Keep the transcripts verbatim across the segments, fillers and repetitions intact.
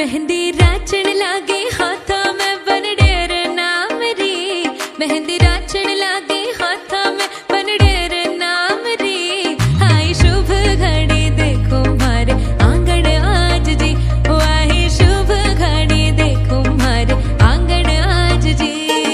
मेहंदी राचण लागे हाथा में बन डेर नाम री। मेहंदी राचण लागे हाथा में बन डेर नाम री। आई शुभ घड़ी देखो मारे आंगन आज जी। ओ आई शुभ घड़ी देखो मारे आंगन आज जी।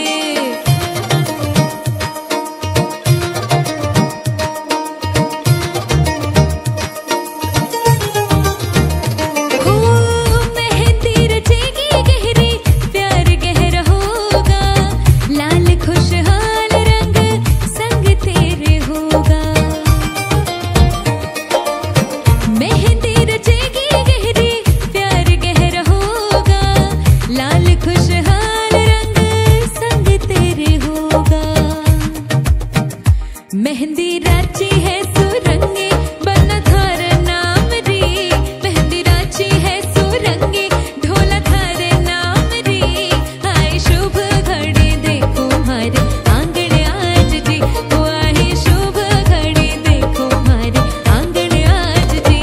मेहंदी राची है सुरंगी बना थार नाम री। मेहंदी राची है सुरंगी ढोला थार नाम री। आई शुभ घड़ी देखो मारे आंगन आज जी। ओ आई शुभ घड़ी देखो मारे आंगन आज जी।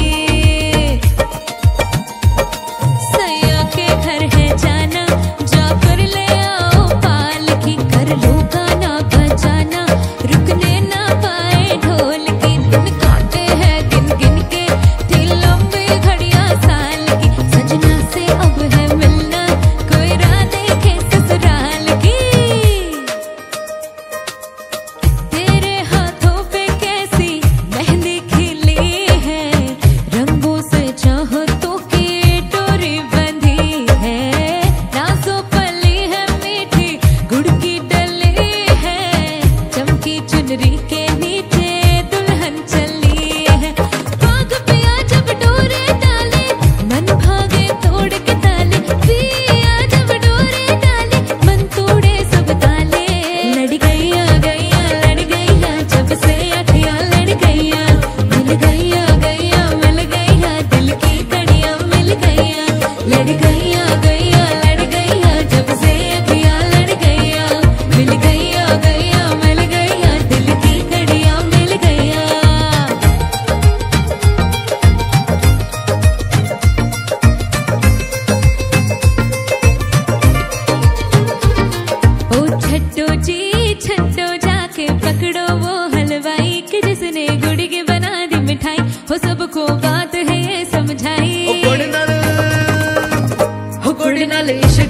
सैया के घर है जाना जाकर ले आओ पालकी। कर लो गाना बजाना रुकने ढोल की दिन काटे हैं गिन गिन के थी लंबी घड़ियां साल की। सजना से अब है मिलना कोई राह देखे ससुराल की। तेरे हाथों पे कैसी मेहंदी खिली है। रंगों से चाहतों की डोरी बंधी है। नाज़ों पली है मीठी गुड़ की डली है। चमकी चुनरी के नीचे छट्टो जाके पकड़ो वो हलवाई के जिसने गुड़ की बना दी मिठाई। हो सबको बात है ये समझाई। हो गुड़ नाल